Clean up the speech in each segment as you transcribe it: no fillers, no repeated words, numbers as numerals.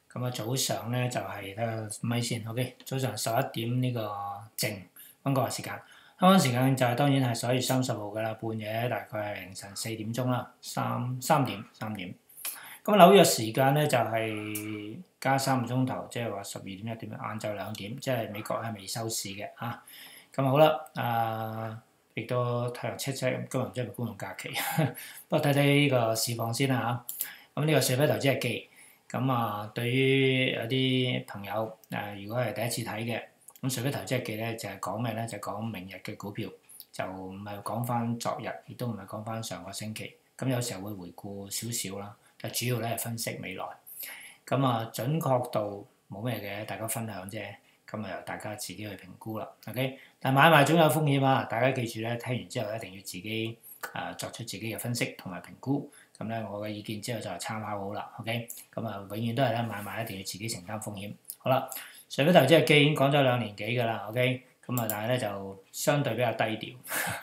咁啊，早上咧就係睇下咪先 ，OK。早上11點呢個正溫哥華時間，香港時間就係當然係11月30號㗎啦，半夜大概係凌晨4點鐘啦，三點。咁紐約時間咧就係加3個鐘頭，即係話12點1點，晏晝2點，即係美國係未收市嘅啊。咁好啦，亦都太陽戚戚，今日唔知係咪公眾假期，不過睇睇呢個市況先啦嚇。咁呢個瑞輝投資日記。咁啊，對於有啲朋友如果係第一次睇嘅，咁瑞輝投資日記咧就係講咩咧？就講明日嘅股票，就唔係講翻昨日，亦都唔係講翻上個星期。咁有時候會回顧少少啦，但主要咧係分析未來。咁啊，準確度冇咩嘅，大家分享啫。咁啊，由大家自己去評估啦。OK，但買賣總有風險啊！大家記住咧，聽完之後一定要自己作出自己嘅分析同埋評估。咁咧，我嘅意見之後就係參考好啦，OK。咁啊，永遠都係咧買賣一定要自己承擔風險。好啦，瑞輝投資日記已經講咗2年幾㗎啦，OK。咁啊，但係咧就相對比較低調。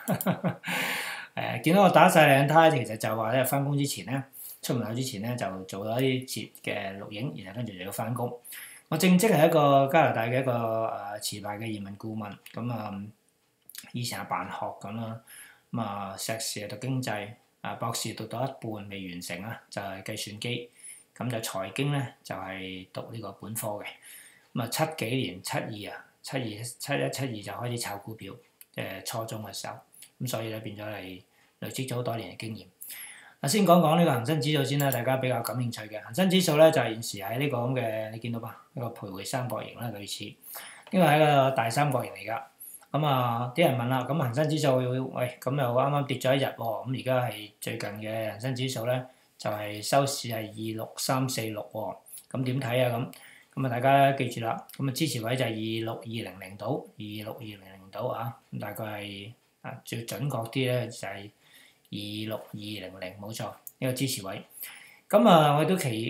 見到我打晒靚呔，其實就話咧翻工之前咧，出門口之前咧就做咗一節嘅錄影，然後跟住就要翻工。我正職係一個加拿大嘅一個持牌嘅移民顧問，咁啊以前係辦學咁啦，咁啊碩士係讀經濟。博士讀到一半未完成啦，就係計算機，咁就財經咧就係讀呢個本科嘅。咁啊7幾年72啊71 71 72就開始炒股票，初中嘅時候，咁所以咧變咗係累積咗好多年嘅經驗。先講講呢個恒生指數先啦，大家比較感興趣嘅恒生指數咧就係現時喺呢個咁嘅，你見到吧？一個徘徊三角形啦，類似呢個係一個大三角形嚟㗎。咁啊，啲人問啦，咁恒生指數喂，咁又啱啱跌咗1日喎，咁而家係最近嘅恒生指數咧，就係收市係26346喎，咁點睇啊？咁啊，大家記住啦，咁啊支持位就係26200度，26200度啊，咁大概係最準確啲咧就係26200，冇錯，呢個支持位。咁啊，我係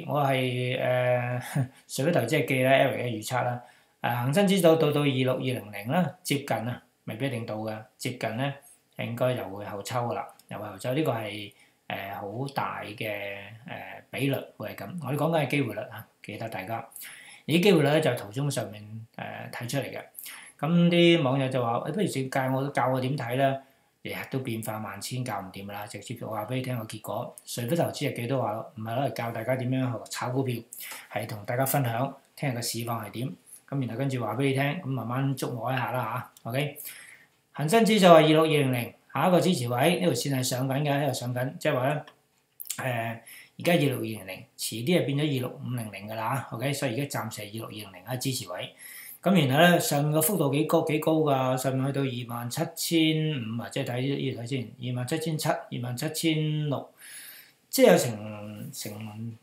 瑞輝投資日記咧 Eric 嘅預測啦。恒生指數到26200啦，接近啊，未必一定到嘅，接近咧應該又會後抽噶啦，又會後抽，呢個係好大嘅比率會係咁。我哋講緊係機會率啊，記得大家。而啲機會率咧就係圖中上面睇出嚟嘅。咁啲網友就話：不如教我點睇咧？日日都變化萬千，教唔掂噶啦，直接我話俾你聽個結果。瑞輝投資日記都話唔係攞嚟教大家點樣去炒股票，係同大家分享聽日個市況係點。咁然後跟住話俾你聽，咁慢慢捉摸一下啦嚇 ，OK。恒生指數係26200，下一個支持位呢條線係上緊嘅，喺度上緊，即係話咧而家26200，遲啲係變咗26500㗎啦 OK。所以而家暫時係26200喺支持位。咁然後咧上面個幅度幾高㗎，上面去到27500啊，即係睇呢度睇先，27700、27600，即係有成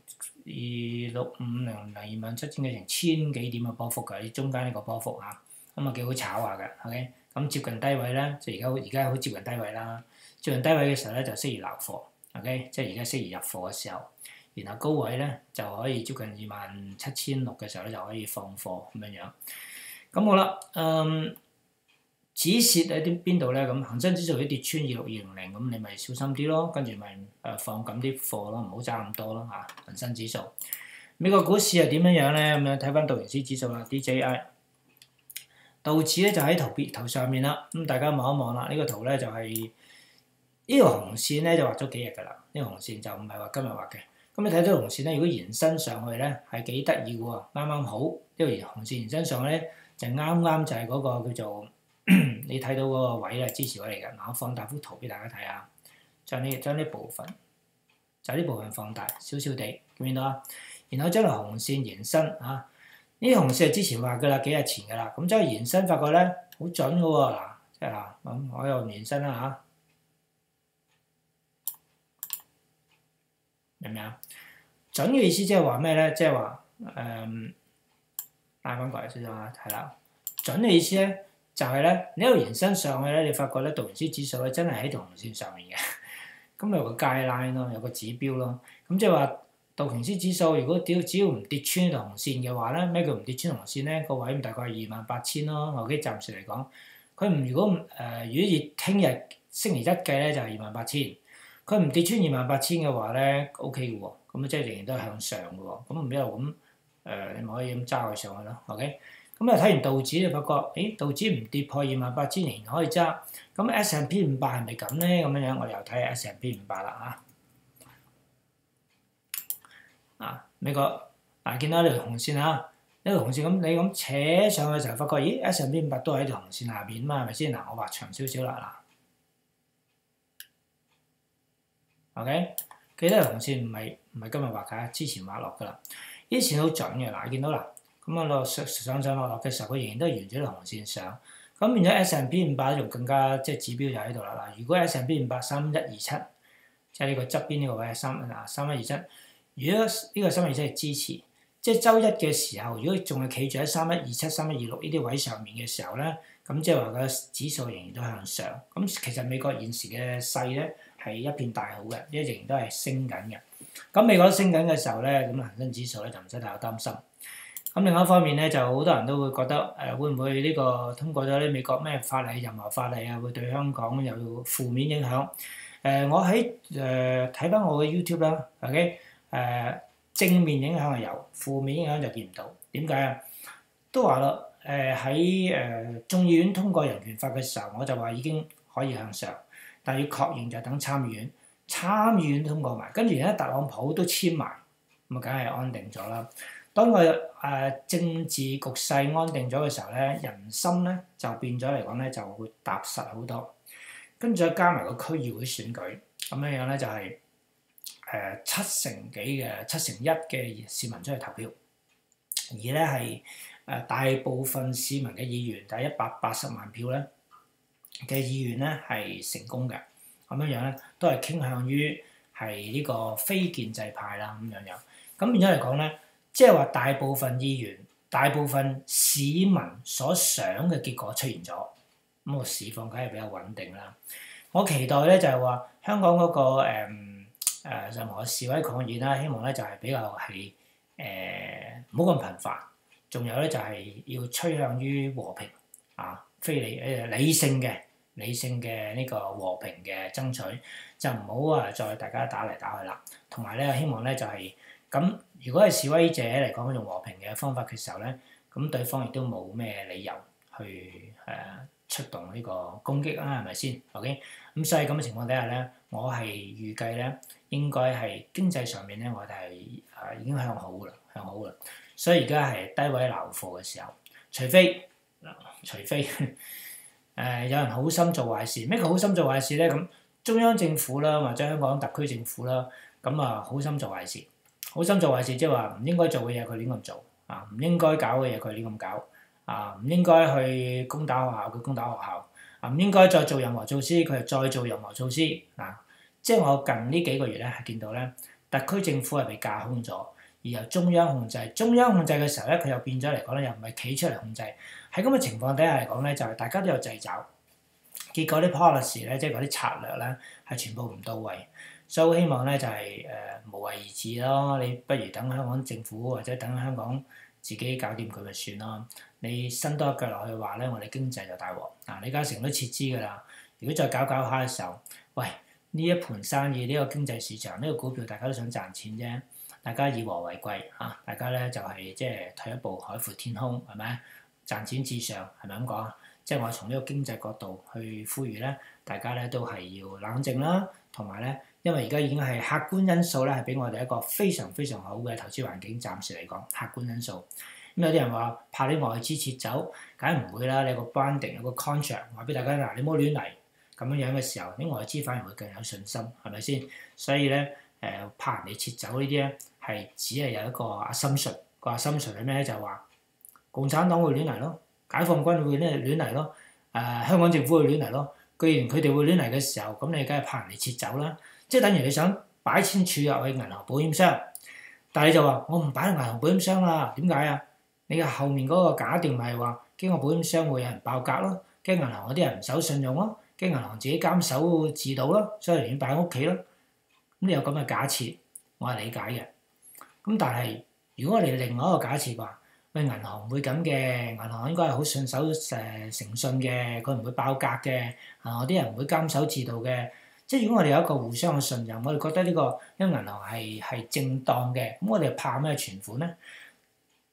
2650、27000嘅成千幾點嘅波幅㗎，中間呢個波幅嚇，咁啊幾好炒下嘅 ，OK。咁接近低位咧，即係而家好接近低位啦。接近低位嘅時候咧就適宜撈貨 ，OK。即係而家適宜入貨嘅時候，然後高位咧就可以接近27600嘅時候咧就可以放貨咁樣樣。咁好啦，止蝕喺啲邊度咧？咁恒生指數一跌穿26200，咁你咪小心啲咯，跟住咪放緊啲貨咯，唔好揸咁多咯嚇。恒生指數，美國股市係點樣咧？咁樣睇翻道瓊斯指數啦 ，DJI， 道指咧就喺圖上面啦。咁大家望一望啦，呢個圖咧就係呢條紅線咧就畫咗幾日㗎啦。呢條紅線就唔係話今日畫嘅。咁你睇到紅線咧，如果延伸上去咧係幾得意嘅喎，啱啱好呢條紅線延伸上去咧就啱啱就係嗰個叫做。你睇到嗰個位係支持位嚟㗎，嗱我放大幅圖俾大家睇下，將呢部分就呢部分放大少少地，見到啊？然後將條紅線延伸啊，呢啲紅線係之前畫㗎啦，幾日前㗎啦，咁將佢延伸發覺咧好準㗎喎，嗱即係嗱咁我又延伸啦嚇，明唔明啊？準嘅意思即係話咩咧？即係話拉翻過嚟先啊，係啦，準嘅意思咧。就係咧，你一路延伸上去咧，你發覺咧道瓊斯指數咧真係喺條紅線上面嘅，咁有個 guideline 咯，有個指標咯。咁即係話道瓊斯指數如果只要唔跌穿條紅線嘅話咧，咩叫唔跌穿紅線咧？個位大概係28000咯。OK，暫時嚟講，佢唔如果以聽日星期一計咧就係28000，佢唔跌穿28000嘅話咧 OK 嘅喎，咁即係仍然都係向上嘅喎。咁唔一路咁你咪可以咁揸佢上去咯。OK，咁啊睇完道指，你發覺，誒道指唔跌破28,000之前可以揸，咁 S&P 500係咪咁咧？咁樣樣我哋又睇下 S&P 500啦美國見到呢條紅線呢條紅線咁你咁扯上去嘅時候，發覺咦 S&P 500都喺條紅線下邊嘛，係咪先？我畫長少少啦OK， 記得條紅線唔係今日畫㗎，之前畫落㗎啦。呢啲線好準嘅見到啦，咁啊上落嘅時候，佢仍然都係沿住條紅線上。咁變咗 S&P 500仲更加即係指標就喺度啦。如果 S&P 500 3127，即係呢個側邊呢個位係3127，如果呢個3127係支持，即係週一嘅時候，如果仲係企住喺3127、3126呢啲位上面嘅時候咧，咁即係話個指數仍然都向上。咁其實美國現時嘅勢咧係一片大好嘅，因為仍然都係升緊嘅。咁美國升緊嘅時候咧，咁恆生指數咧就唔使太擔心。咁另外一方面咧，就好多人都會覺得會唔會呢個通過咗啲美國咩法例、任何法例會對香港有負面影響？我喺睇翻我嘅 YouTube 啦，OK， 正面影響係有，負面影響就見唔到。點解啊？都話啦，喺眾議院通過人權法嘅時候，我就話已經可以向上，但要確認就等參議院通過埋，跟住而家特朗普都簽埋，咁啊梗係安定咗啦。當個政治局勢安定咗嘅時候咧，人心咧就變咗嚟講咧就會踏實好多。跟住再加埋個區議會選舉，咁樣樣咧就係七成一嘅市民出去投票，而咧係大部分市民嘅議員，就係180萬票咧嘅議員咧係成功嘅，咁樣樣咧都係傾向於係呢個非建制派啦，咁樣樣。咁變咗嚟講咧，即係話大部分議員、大部分市民所想嘅結果出現咗，咁個市況梗係比較穩定啦。我期待咧就係話香港嗰個任何示威抗議啦，希望咧就係比較係唔好咁頻繁，仲有咧就係要趨向於和平非理性嘅呢個和平嘅爭取，就唔好再大家打嚟打去啦。同埋咧希望咧就係咁，如果係示威者嚟講用和平嘅方法嘅時候咧，咁對方亦都冇咩理由去出動呢個攻擊啦，係咪先 ？OK， 咁所以咁嘅情況底下咧，我係預計咧應該係經濟上面咧，我哋係已經向好噶啦，所以而家係低位撈貨嘅時候，除非有人好心做壞事，咩叫好心做壞事咧？咁中央政府啦，或者香港特區政府啦，咁好心做壞事。好心做壞事，即係話唔應該做嘅嘢佢亂咁做，唔應該搞嘅嘢佢亂咁搞，唔應該去攻打學校佢攻打學校，唔應該再做任何措施佢就再做任何措施。即係我近呢幾個月咧係見到咧，特區政府係被架空咗，而由中央控制。中央控制嘅時候咧，佢又變咗嚟講咧，又唔係企出嚟控制。喺咁嘅情況底下嚟講咧，就係大家都有掣肘，結果啲 policy 咧，即係嗰啲策略咧，係全部唔到位。所以希望咧就係無為而治咯，你不如等香港政府或者等香港自己搞掂佢咪算咯。你伸多一腳落去話咧，我哋經濟就大鑊。李嘉誠都撤資㗎啦。如果再搞下嘅時候，喂呢一盤生意呢個經濟市場呢個股票大家都想賺錢啫，大家以和為貴嚇，大家咧就係即係退一步海闊天空係咪？賺錢至上係咪咁講啊？即係我從呢個經濟角度去呼籲咧，大家咧都係要冷靜啦，同埋咧。因為而家已經係客觀因素咧，係俾我哋一個非常非常好嘅投資環境。暫時嚟講，客觀因素。咁有啲人話怕啲外資撤走，梗係唔會啦。你有個 binding 有個 contract 話俾大家嗱，你唔好亂嚟咁樣嘅時候，啲外資反而會更有信心，係咪先？所以咧怕人哋撤走呢啲咧，係只係有一個 assumption。個 assumption 係咩咧？就係話共產黨會亂嚟咯，解放軍會亂嚟咯，香港政府會亂嚟咯。既然佢哋會亂嚟嘅時候，咁你梗係怕人哋撤走啦。即係等於你想擺錢儲入去銀行保險箱，但係你就話我唔擺喺銀行保險箱啦，點解啊？你嘅後面嗰個假定咪係話驚個保險箱會有人爆格咯，驚銀行嗰啲人唔守信用咯，驚銀行自己監守自盜咯，所以寧願擺喺屋企咯。咁你有咁嘅假設，我係理解嘅。咁但係如果我哋另外一個假設話，喂銀行唔會咁嘅，銀行應該係好信守誠信嘅，佢唔會爆格嘅，啲人唔會監守自盜嘅。即係如果我哋有一個互相嘅信任，我哋覺得呢個因為銀行係正當嘅，咁我哋怕咩存款咧？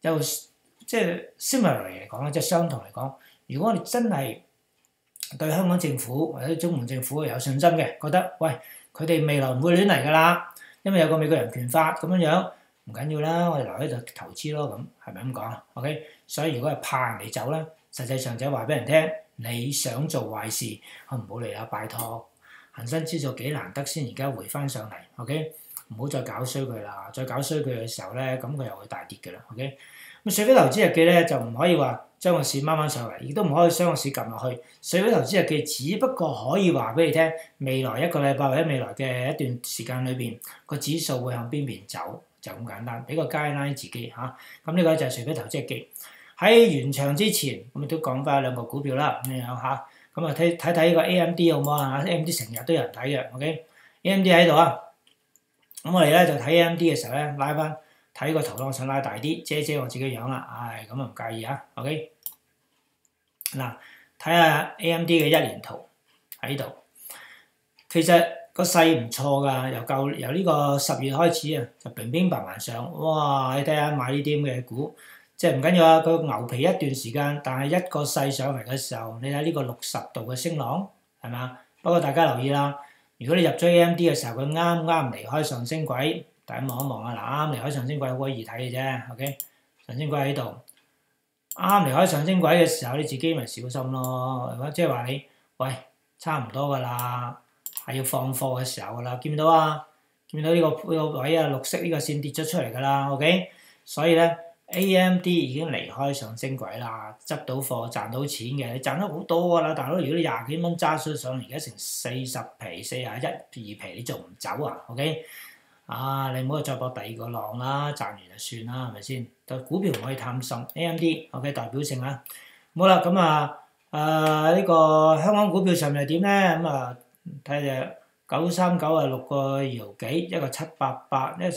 又即係 similar 嚟講咧，即係相同嚟講，如果我哋真係對香港政府或者中共政府有信心嘅，覺得喂佢哋未來唔會亂嚟㗎啦，因為有個美國人權法咁樣，唔緊要啦，我哋留喺度投資咯，咁係咪咁講啊 ？OK， 所以如果係怕人哋走咧，實際上就係話俾人聽，你想做壞事，我唔好嚟啦，拜託，恒生指數幾難得先而家回翻上嚟 ，OK， 唔好再搞衰佢啦，再搞衰佢嘅時候咧，咁佢又會大跌㗎啦 ，OK。咁水飛投資日記咧就唔可以話將個市掹翻上嚟，亦都唔可以將個市撳落去。水飛投資日記只不過可以話俾你聽，未來一個禮拜或者未來嘅一段時間裏邊，個指數會向邊邊走，就咁簡單。俾個 guideline 自己嚇。咁呢個就係水飛投資日記。喺完場之前，咁都講翻兩個股票啦，咁樣嚇。咁啊睇呢個 AMD 好唔好啊？AMD 成日都有人睇嘅，OK？AMD 喺度啊。咁我哋咧就睇 AMD 嘅時候咧，拉翻。睇個圖，我想拉大啲，遮我自己樣啦，咁啊唔介意啊 ，OK。嗱，睇下 AMD 嘅一年圖喺度，其實個勢唔錯㗎，由呢個10月開始啊，就乒乒乓乓上，哇！你睇下買呢啲咁嘅股，即係唔緊要啊，佢牛皮一段時間，但係一個勢上嚟嘅時候，你睇呢個60度嘅升浪係嘛？不過大家留意啦，如果你入咗 AMD 嘅時候，佢啱啱離開上升軌。大家望一望啊！嗱，啱離開上升軌好鬼易睇嘅啫 ，OK？ 上升軌喺度，啱離開上升軌嘅時候，你自己咪小心咯。即係話你，喂，差唔多噶啦，係要放貨嘅時候噶啦，見唔到啊？見唔到呢個位啊？綠色呢個線跌咗出嚟噶啦 ，OK？ 所以咧 ，AMD 已經離開上升軌啦，執到貨賺到錢嘅，你賺得好多噶啦，大佬！如果你20幾蚊揸出上嚟，而家成40皮、41、2皮，你仲唔走啊 ？OK？你唔好再搏第二個浪啦，賺完就算啦，係咪先？但股票唔可以貪心 ，AMD，OK 代表性啦。好啦，咁呢個香港股票上面係點咧？咁睇下隻939係6個2毫幾，一個788，一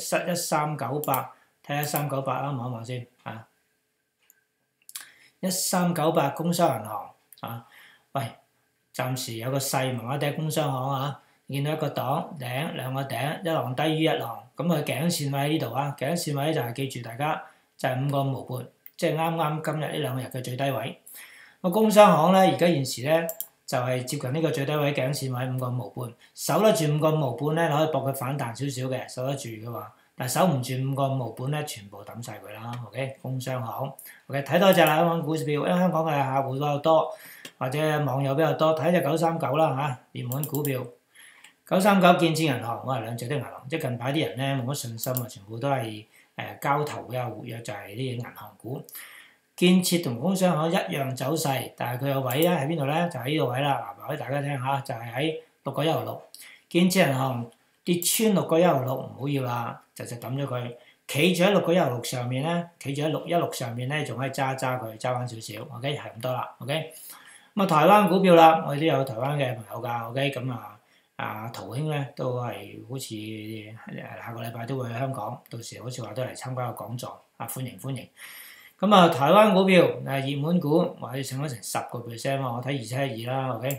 1398，睇下398啦，望一望先啊。1398工商銀行啊，喂，暫時有個細麻麻地工商行啊。見到一個檔頂兩個頂，一浪低於一浪，咁佢頸線位喺呢度啊！頸線位就係記住大家就係5個5毫半，即係啱啱今日呢2日嘅最低位。個工商行咧，而家現時咧就係接近呢個最低位頸線位5個5毫半，守得住5個5毫半咧，可以搏佢反彈少少嘅，守得住嘅話，但係守唔住5個5毫半咧，全部抌晒佢啦。OK， 工商行 OK 睇多隻啦，香港股票，因為香港嘅客戶比較多，或者網友比較多，睇隻939啦嚇，熱門股票。939建設銀行，我係兩隻啲銀行，即係近排啲人咧冇乜信心啊，全部都係交投比較活躍，就係呢啲銀行股。建設同工商行一樣走勢，但係佢個位咧喺邊度咧？就喺呢個位啦。嗱，話俾大家聽下，就係喺6個1毫6。建設銀行跌穿6個1毫6，唔好要啦，就抌咗佢。企住喺6個1毫6上面咧，企住喺616上面咧，仲可以揸佢，揸翻少少。OK， 係咁多啦。OK，咁啊，台灣股票啦，我哋都有台灣嘅朋友㗎。OK，咁陶兄咧都係好似下個禮拜都會去香港，到時好似話都嚟參加個講座，歡迎。咁台灣股票熱門股，話要升咗成10%喎，我睇2712啦 ，OK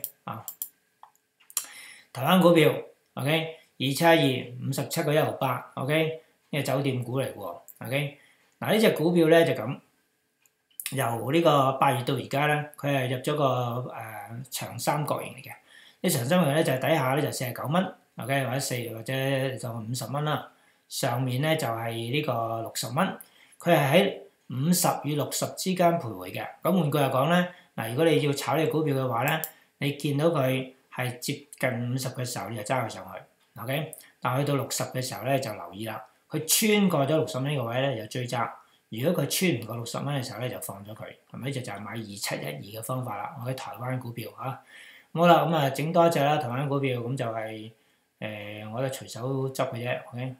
台灣股票 OK 2712 57個1毫8 OK 呢個酒店股嚟喎 OK 呢隻股票咧就咁，由呢個8月到而家咧，佢係入咗個長三角形嚟嘅。啲長三角形咧就係底下咧就49蚊 ，OK 或者就50蚊啦。上面咧就係呢個60蚊，佢係喺50與60之間徘徊嘅。咁換句話講咧，嗱，如果你要炒呢個股票嘅話咧，你見到佢係接近50嘅時候，你就揸佢上去 ，OK。但係去到60嘅時候咧就留意啦，佢穿過咗60蚊呢個位咧就追揸。如果佢穿唔過60蚊嘅時候咧就放咗佢，係咪？呢隻就係買2712嘅方法啦。我喺台灣股票嚇。好啦，咁整多一隻啦，台灣股票咁就係我都隨手執嘅啫 ，OK。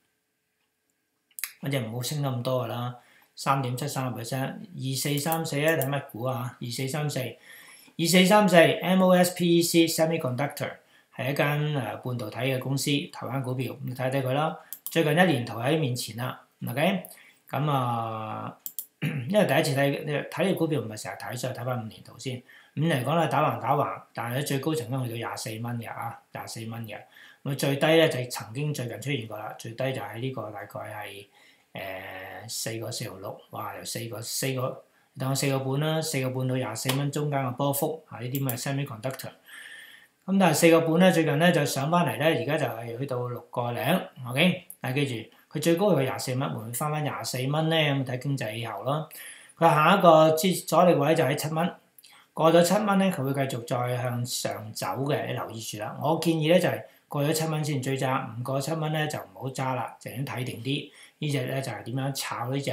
嗰隻唔好升得咁多噶啦，3.73%， 2434咧睇乜股啊？2434 MOSPEC Semiconductor 係一間半導體嘅公司，台灣股票，咁睇佢啦。最近一年頭喺面前啦 ，OK。咁因為第一次睇呢個股票唔係成日睇，所以睇翻5年圖先。5嚟講咧打橫，但係咧最高曾經去到24蚊嘅24蚊嘅。咁最低咧就曾經最近出現過啦，最低就喺呢個大概係 4個4.6，哇！由4個，當我4個半啦，4個半到24蚊中間嘅波幅呢啲咪 semiconductor。咁但係4個半咧，最近咧就上翻嚟咧，而家就係去到6個零，OK。但係記住，佢最高係24蚊，會唔會翻24蚊咧？咁睇經濟以後咯。佢下一個阻力位就喺7蚊，過咗7蚊咧，佢會繼續再向上走嘅，你留意住啦。我建議咧就係過咗7蚊先追揸，唔過7蚊咧就唔好揸啦，就咁睇定啲。呢隻咧就係點樣炒呢隻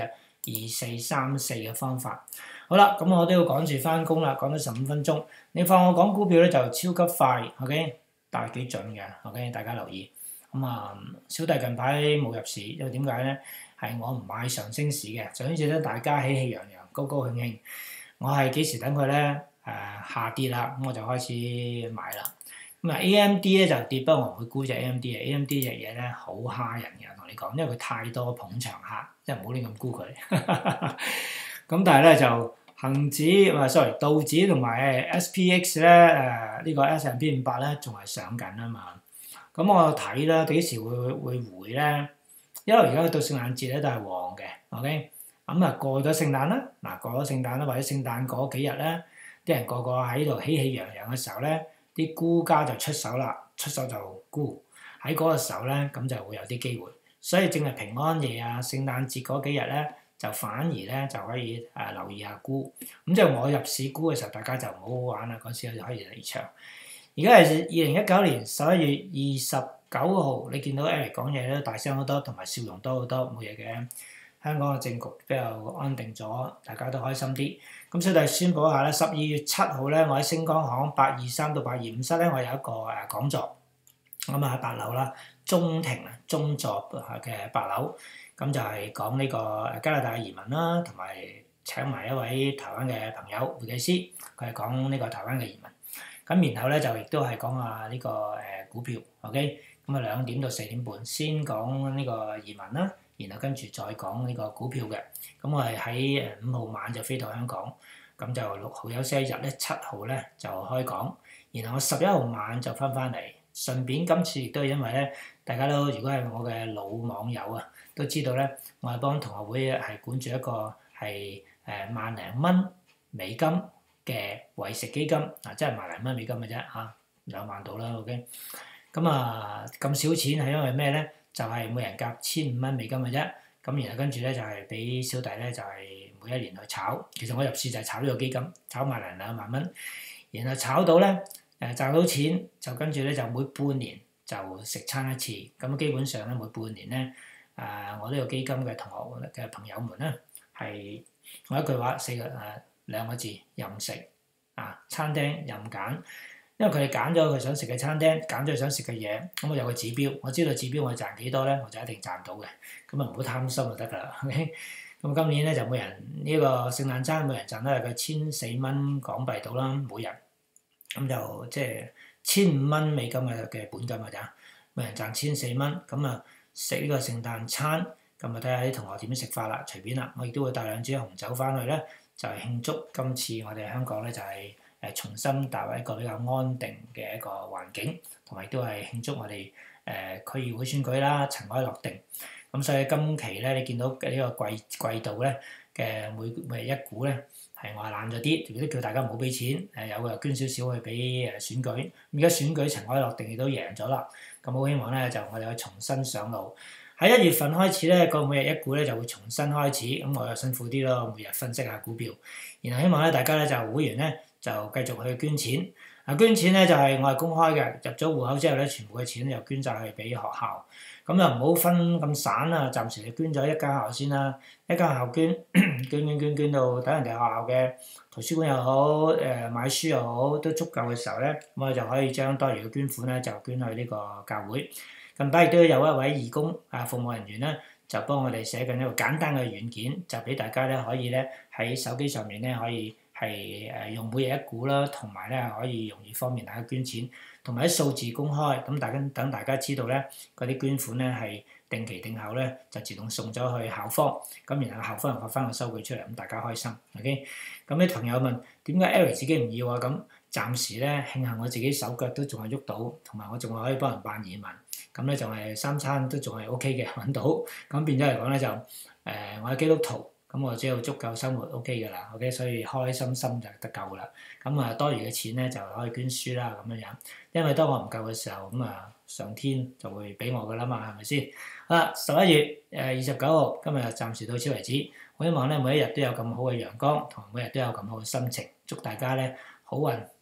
2434嘅方法。好啦，咁我都要趕住翻工啦，講咗15分鐘。你放我講股票咧就超級快 ，OK， 但係幾準嘅 ，OK， 大家留意。小弟近排冇入市，因為點解咧？係我唔買上升市嘅，上升市咧大家喜氣洋洋、高高興興。我係幾時等佢咧下跌啦，咁我就開始買啦。AMD 咧就跌，不過我唔會沽隻 AMD 嘅。AMD 隻嘢咧好蝦人嘅，同你講，因為佢太多捧場客，即係唔好亂咁沽佢。咁但係咧就恆指道指同埋 SPX 咧呢個 S&P 500咧仲係上緊啊嘛。咁我睇啦，幾時會回咧？因為而家到聖誕節咧都係旺嘅 ，OK。咁過咗聖誕啦，過咗聖誕啦，或者聖誕嗰幾日咧，啲人個個喺度喜氣洋洋嘅時候咧，啲沽家就出手啦，出手就沽。喺嗰個時候咧，咁就會有啲機會。所以正係平安夜啊、聖誕節嗰幾日咧，就反而咧就可以留意下沽。咁即係我入市沽嘅時候，大家就唔好玩啦，嗰時就可以離場。而家係2019年11月29號，你見到 Eric 講嘢咧大聲好多，同埋笑容多好多，冇嘢嘅。香港嘅政局比較安定咗，大家都開心啲。咁所以就宣佈一下咧，12月7號咧，我喺星光行823到825室咧，我有一個講座。咁喺8樓啦，中庭中座嘅8樓，咁就係講呢個加拿大嘅移民啦，同埋請埋一位台灣嘅朋友會計師，佢係講呢個台灣嘅移民。咁然後咧就亦都係講下呢個股票 ，OK。咁2點到4點半先講呢個移民啦，然後跟住再講呢個股票嘅。咁我係喺5號晚就飛到香港，咁就6號休息一日咧，7號咧就開講，然後我11號晚就翻嚟。順便今次亦都係因為咧，大家都如果係我嘅老網友啊，都知道咧，我係幫同學會係管住一個係萬零蚊美金嘅為食基金，即係萬零蚊美金嘅啫嚇，2萬到啦 ，OK。咁咁少錢係因為咩咧？就係每人夾1500蚊美金嘅啫。咁然後跟住咧就係俾小弟咧就係每一年去炒。其實我入市就係炒呢個基金，炒萬零2萬蚊，然後炒到咧。賺到錢就跟住咧就每半年就食餐一次，咁基本上咧每半年咧我呢個基金嘅同學嘅朋友們咧係我一句話2個字任食餐廳任揀，因為佢哋揀咗佢想食嘅餐廳，揀咗佢想食嘅嘢，咁我有個指標，我知道指標我賺幾多咧，我就一定賺到嘅，咁唔好貪心就得㗎啦。OK，咁今年咧就每人呢個聖誕餐每人賺得係個1400蚊港幣到啦，每日。咁就即係1500蚊美金嘅本金㗎咋，每人賺1400蚊，咁食呢個聖誕餐，咁睇下啲同學點樣食法啦，隨便啦，我亦都會帶2支紅酒翻去咧，就係慶祝今次我哋香港咧就係重新踏入一個比較安定嘅一個環境，同埋都係慶祝我哋區議會選舉啦，塵埃落定。咁所以今期咧，你見到呢個季度咧嘅每日一股咧。係我係懶咗啲，亦都叫大家唔好俾錢，有嘅捐少少去俾選舉。而家選舉塵埃落定，亦都贏咗啦。咁好希望咧，就我哋可以重新上路。喺1月份開始咧，個每日一股咧就會重新開始。咁我又辛苦啲咯，每日分析下股票。然後希望咧大家咧就會員咧就繼續去捐錢。捐錢咧就係我係公開嘅，入咗戶口之後咧，全部嘅錢又捐晒去俾學校。咁又唔好分咁散啦，暫時你捐咗一間校先啦，一間校捐捐到等人哋學校嘅圖書館又好，買書又好，都足夠嘅時候咧，咁我就可以將多餘嘅捐款咧就捐去呢個教會。近排亦都有一位義工服務人員咧，就幫我哋寫緊一個簡單嘅軟件，就俾大家咧可以咧喺手機上面咧可以係用每日一股啦，同埋咧可以容易方便大家捐錢。同埋啲數字公開，咁等大家知道咧，嗰啲捐款咧係定期定候咧就自動送咗去校方，咁然後校方又發翻個收據出嚟，咁大家開心。OK，咁啲朋友問點解 Eric 自己唔要啊？咁暫時咧慶幸我自己手腳都仲係喐到，同埋我仲係可以幫人辦移民，咁咧仲係3餐都仲係 OK 嘅揾到，咁變咗嚟講咧就我係基督徒，咁我只要足夠生活 OK 㗎啦，OK，所以開開心心就得夠啦。咁啊，多餘嘅錢咧就可以捐輸啦咁樣樣。因為當我唔夠嘅時候，咁啊上天就會俾我㗎啦嘛，係咪先？好啦，11月29號，今日暫時到此為止。我希望咧每一日都有咁好嘅陽光，同每日都有咁好嘅心情。祝大家咧好運